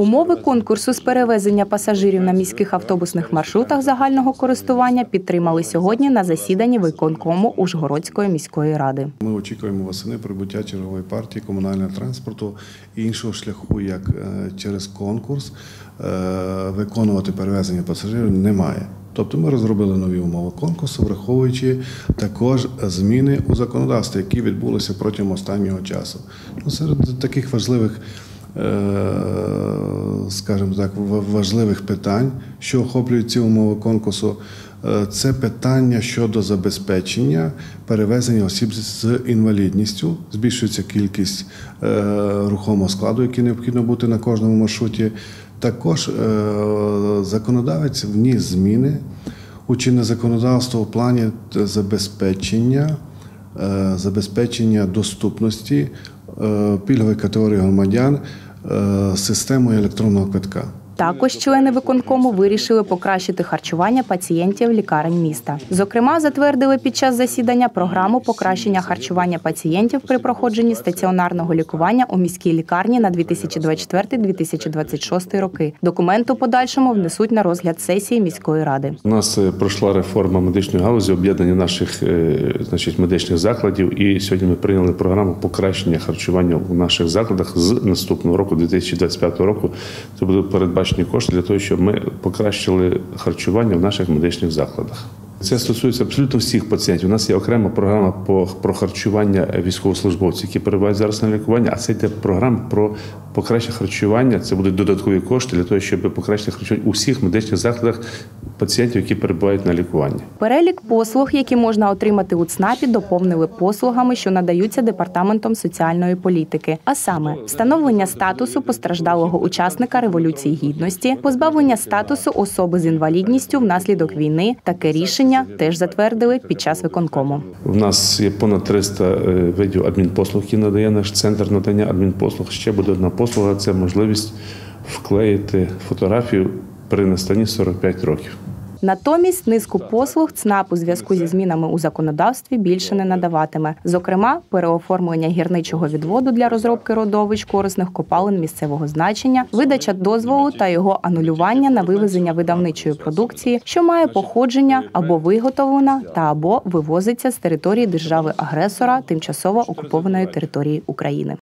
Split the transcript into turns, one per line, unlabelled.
Умови конкурсу з перевезення пасажирів на міських автобусних маршрутах загального користування підтримали сьогодні на засіданні виконкому Ужгородської міської ради.
Ми очікуємо восени прибуття чергової партії комунального транспорту. Іншого шляху, як через конкурс, виконувати перевезення пасажирів немає. Тобто ми розробили нові умови конкурсу, враховуючи також зміни у законодавстві, які відбулися протягом останнього часу. Серед таких важливих, скажімо так, важливих питань, що охоплюють ці умови конкурсу, це питання щодо забезпечення перевезення осіб з інвалідністю. Збільшується кількість рухомого складу, який необхідно бути на кожному маршруті. Також законодавець вніс зміни у чинне законодавство в плані забезпечення доступності пільгової категорії громадян системою електронного квитка.
Також члени виконкому вирішили покращити харчування пацієнтів лікарень міста. Зокрема, затвердили під час засідання програму покращення харчування пацієнтів при проходженні стаціонарного лікування у міській лікарні на 2024-2026 роки. Документ у подальшому внесуть на розгляд сесії міської ради.
У нас пройшла реформа медичної галузі, об'єднання наших медичних закладів, і сьогодні ми прийняли програму покращення харчування у наших закладах з наступного року, 2025 року. Це буде передбачені кошти для того, щоб ми покращили харчування в наших медичних закладах. Це стосується абсолютно всіх пацієнтів. У нас є окрема програма про харчування військовослужбовців, які перебувають зараз на лікуванні, а це йде програма про покращення харчування. Це будуть додаткові кошти для того, щоб покращити харчування у всіх медичних закладах пацієнтів, які перебувають на лікуванні.
Перелік послуг, які можна отримати у ЦНАПі, доповнили послугами, що надаються Департаментом соціальної політики. А саме, встановлення статусу постраждалого учасника Революції Гідності, позбавлення статусу особи з інвалідністю внаслідок війни. Таке рішення теж затвердили під час виконкому.
У нас є понад 300 видів адмінпослуг, які надає наш центр надання адмінпослуг. Ще буде одна послуга – це можливість вклеїти фотографію при настанні 45 років.
Натомість низку послуг ЦНАП у зв'язку зі змінами у законодавстві більше не надаватиме. Зокрема, переоформлення гірничого відводу для розробки родовищ корисних копалин місцевого значення, видача дозволу та його анулювання на вивезення видавничої продукції, що має походження або виготовлена та або вивозиться з території держави-агресора тимчасово окупованої території України.